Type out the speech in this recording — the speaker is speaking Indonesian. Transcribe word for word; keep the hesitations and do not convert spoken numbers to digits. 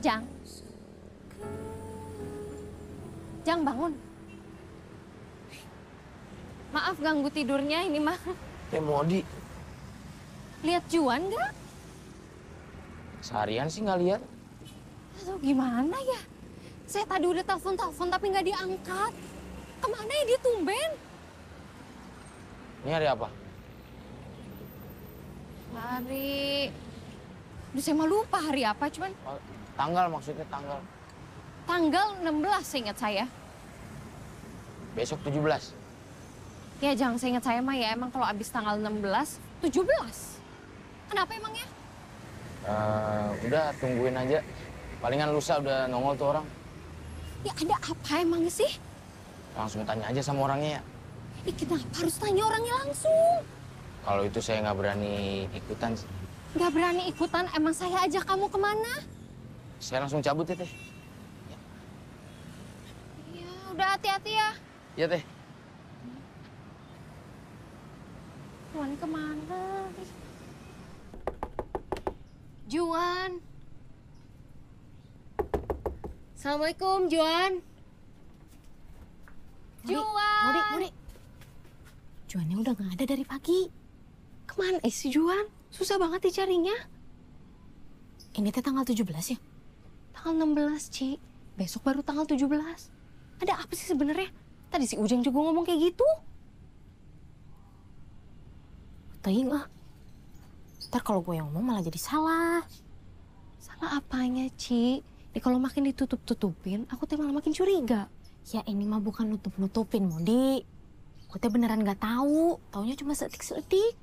Jang. Jang, bangun. Maaf ganggu tidurnya ini mah. Ya Modi. Lihat Juan nggak? Seharian sih nggak lihat. Aduh, gimana ya? Saya tadi udah telepon-telepon tapi nggak diangkat. Kemana ya dia tumben? Ini hari apa? Hari... Duh, saya mah lupa hari apa, cuman... Oh, tanggal maksudnya tanggal. Tanggal enam belas seingat saya. Besok tujuh belas. Ya jangan seingat saya mah ya, emang kalau abis tanggal enam belas, tujuh belas. Kenapa emangnya? Uh, udah tungguin aja. Palingan lusa udah nongol tuh orang. Ya ada apa emangnya sih? Langsung tanya aja sama orangnya ya. Ih, kenapa harus tanya orangnya langsung? Kalau itu saya nggak berani ikutan sih. Nggak berani ikutan, emang saya ajak kamu kemana? Saya langsung cabut ya, Teh. Ya, udah hati-hati ya. Iya, Teh. Juan kemana? Juan. Assalamualaikum, Juan. Juan. Modi, Modi. Juannya udah nggak ada dari pagi. Kemana eh, si Juan? Susah banget dicarinya. Ini teh tanggal tujuh belas ya? Tanggal enam belas, Ci. Besok baru tanggal tujuh belas. Ada apa sih sebenarnya? Tadi si Ujang juga ngomong kayak gitu. Ting ah. Ntar kalau gue yang ngomong malah jadi salah. Salah apanya, Ci? Ini kalau makin ditutup-tutupin, aku teh malah makin curiga. Ya ini mah bukan nutup-nutupin, Modi. Gue teh beneran nggak tahu. Taunya cuma seetik-seetik.